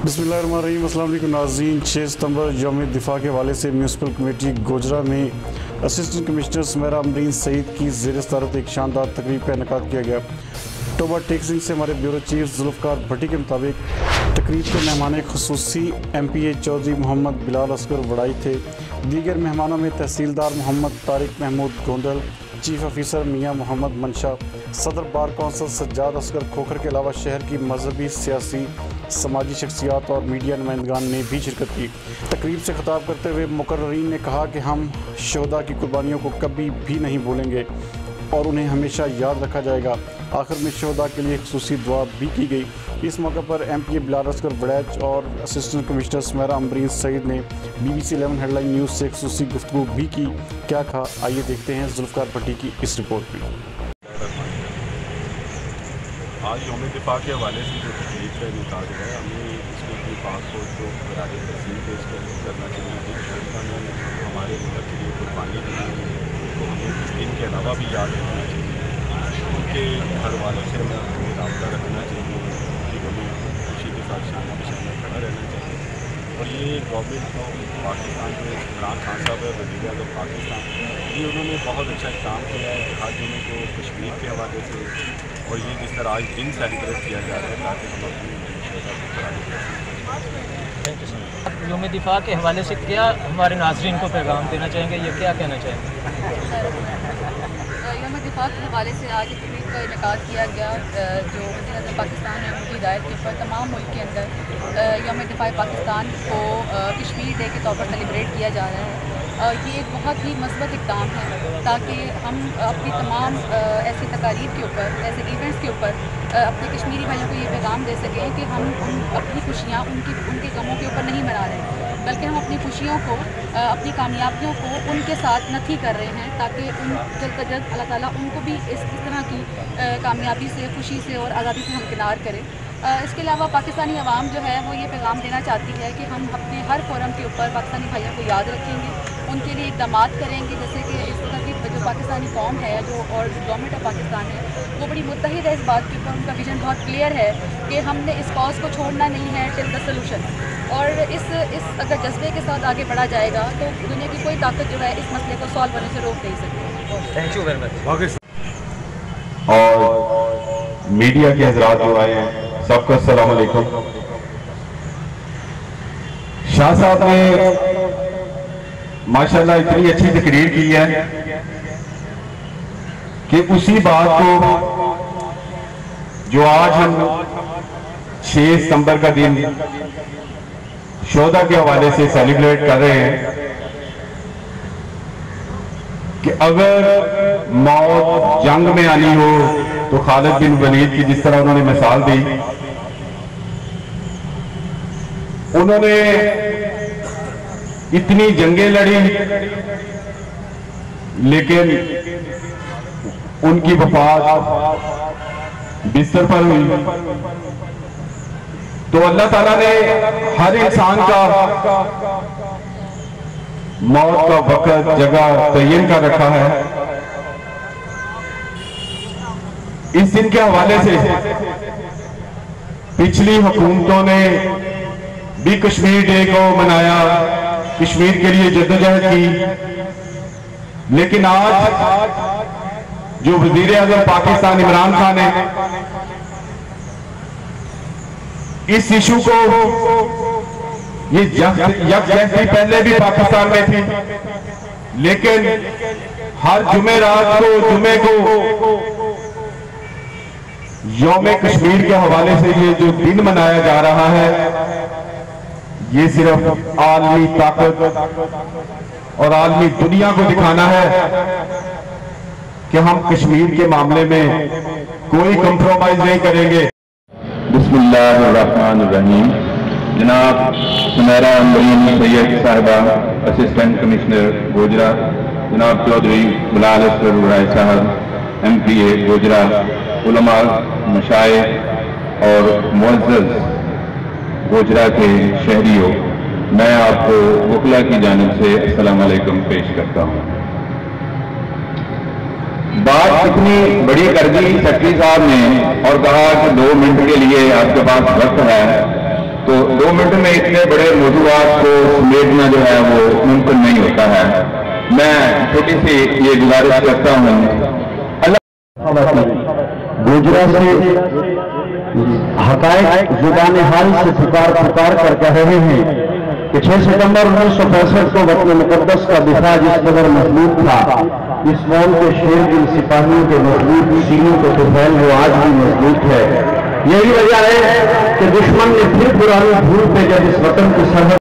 बिस्मिल्लाहिर्रहमानिर्रहीम। अस्सलाम वालेकुम नाज़रीन। 6 सितंबर यौम दिफा के हवाले से म्यूनसिपल कमेटी गोजरा में असिस्टेंट कमिश्नर सुमेरा अमरीन सईद की ज़ेर सदारत एक शानदार तकरीब का इनेकाद किया गया। टोबा टेक्सिंग से हमारे ब्यूरो चीफ जुल्फ़कार भट्टी के मुताबिक तकरीब के मेहमान खुसूसी MPA चौधरी मोहम्मद बिलाल असगर वड़ाई थे। दीगर मेहमानों में तहसीलदार मोहम्मद तारिक महमूद गोंदल, चीफ ऑफिसर मियाँ मोहम्मद मंशा, सदर बार कौंसल सज्जाद असगर खोखर के अलावा शहर की मजहबी, सियासी, समाजी शख्सियात और मीडिया नुमाइंदगान ने भी शिरकत की। तकरीब से खिताब करते हुए मुकर्ररीन ने कहा कि हम शोहदा की कुर्बानियों को कभी भी नहीं भूलेंगे और उन्हें हमेशा याद रखा जाएगा। आखिर में शोहदा के लिए खुसूसी दुआ भी की गई। इस मौके पर MPA बिलाल असगर वड़ैच और असिस्टेंट कमिश्नर सुमेरा अमरीन सईद ने BBC 11 हेडलाइन न्यूज़ से खुसूसी गुफ्तगू भी की। क्या कहा, आइए देखते हैं जुल्फ़कार भट्टी की इस रिपोर्ट में। आज यौम दिफा के हवाले से जो तकरीब का इनेकाद है, हमें इसमें अपनी पासपोर्ट को बराज तस्लीम पेश करना चाहिए। जिस शोहदा ने हमारे मुल्क के लिए कुर्बानी दी है तो हमें इस दिन के अलावा भी याद रखना चाहिए। उनके घर वालों से हमें रब्ता रखना चाहिए कि हमें खुशी के साथ शान के सामने खड़ा रहना चाहिए। और ये गवर्नमेंट को पाकिस्तान में इमरान खान साहब है, वज़ीर आज़म पाकिस्तान, ये उन्होंने बहुत अच्छा काम किया है जिहाद होने को कश्मीर के हवाले से। और ये जिस तरह आज दिन सेलिब्रेट किया जा रहा है ताकि हम अपनी यौम दिफा के हवाले से क्या हमारे नाज़रीन को पैगाम देना चाहेंगे, ये क्या कहना चाहेंगे? यौम दिफा के हवाले से आज तकरीब का इनेकाद किया गया जो वज़ीर आज़म पाकिस्तान है उनकी हिदायत के ऊपर तमाम मुल्क के अंदर यौम दिफा पाकिस्तान को कश्मीर डे के तौर पर सेलिब्रेट किया जा रहा है। ये एक बहुत ही मस्बत इक़दाम है ताकि हम अपनी तमाम ऐसी तकारीब के ऊपर, ऐसे इवेंट्स के ऊपर अपने कश्मीरी भाइयों को ये पैगाम दे सकें कि हम अपनी खुशियाँ उनके गमों के ऊपर नहीं मना रहे हैं, बल्कि हम अपनी खुशियों को, अपनी कामयाबियों को उनके साथ नथी कर रहे हैं ताकि जल्द से जल्द अल्लाह ताला उनको भी इस तरह की कामयाबी से, खुशी से और आज़ादी से हमकिनार करें। इसके अलावा पाकिस्तानी अवाम जो है वो ये पैगाम देना चाहती है कि हम अपने हर फोरम के ऊपर पाकिस्तानी भाइयों को याद रखेंगे, उनके लिए इक़दामात करेंगे। जैसे कि इस तरह की जो पाकिस्तानी कौम है जो और गवर्नमेंट ऑफ पाकिस्तान है वो बड़ी मुत्तहिद है इस बात के ऊपर, उनका विजन बहुत क्लियर है कि हमने इस कॉज को छोड़ना नहीं है टिल द सोल्यूशन। और इस अगर जज्बे के साथ आगे बढ़ा जाएगा तो दुनिया की कोई ताकत जो है इस मसले को सॉल्व होने से रोक नहीं सकती। Thank you very much. और मीडिया के हजरात जो आए हैं सबको अस्सलाम वालेकुम। शाह साहब ने माशाल्लाह इतनी अच्छी तकरीर की है कि उसी बात को जो आज हम 6 सितंबर का दिन शोहदा के हवाले से सेलिब्रेट कर रहे हैं कि अगर मौत जंग में आनी हो तो खालिद बिन वलीद की जिस तरह उन्होंने मिसाल दी, उन्होंने इतनी जंगें लड़ी लेकिन उनकी वफात बिस्तर पर हुई। तो अल्लाह ताला ने हर इंसान का मौत का वक्त, जगह तयन कर रखा है। इस दिन के हवाले से पिछली हुकूमतों ने भी कश्मीर डे को मनाया, कश्मीर के लिए जद्दोजहद की, लेकिन आज जो वजीर आज़म पाकिस्तान इमरान खान है इस इशू को, ये यकजहती पहले भी पाकिस्तान में थी लेकिन हर जुमे को यौम कश्मीर के हवाले से ये जो दिन मनाया जा रहा है ये सिर्फ आलमी ताकत और आलमी दुनिया को दिखाना है कि हम कश्मीर के मामले में कोई कंप्रोमाइज नहीं करेंगे। बिस्मिल्लाहिर्रहमानिर्रहीम। जनाब सुमेरा अमरीन सैयद साहिबा असिस्टेंट कमिश्नर गोजरा, जनाब चौधरी बिलाल असगर वड़ाई साहब MPA गोजरा, उलमा, मशाइख और मुअज़्ज़ज़ गोजरा के शहरियों, मैं आपको वकला की जानिब से अस्सलाम वालेकुम पेश करता हूँ। बात इतनी बड़ी कर दी सेक्रेटरी साहब ने और कहा कि 2 मिनट के लिए आपके पास वक्त है, तो 2 मिनट में इतने बड़े मौजूदात को समेटना जो है वो मुमकिन नहीं होता है। मैं छोटी सी ये गुजारिश करता हूँ गोजरा से हकायक जुबान हाल से पुकार कर कह रहे हैं कि 6 सितंबर 1965 को वतन मुकद्दस का दिफा जिस कदर मजबूत था, इस कौम के शेर दिल सिपाहियों के मजबूत सीनों के तुफैल वो आज भी मजबूत है। यही वजह है कि दुश्मन ने फिर पुरानी भूल पे जब इस वतन की सरहद